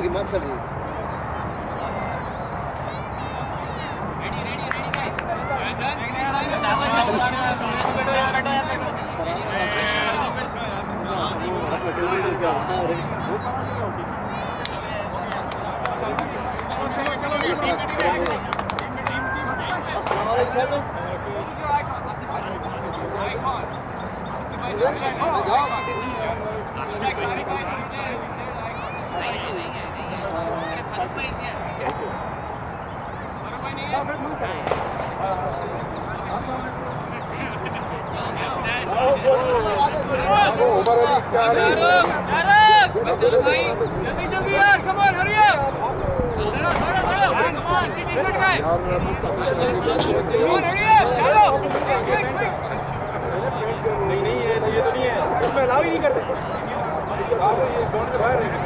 की मत चल रही जल्दी यार, come on, hurry up. Come on, hurry up. चलो. नहीं ये तो नहीं है. इसमें अलाउ ही नहीं करते. ये ग्राउंड के बाहर है.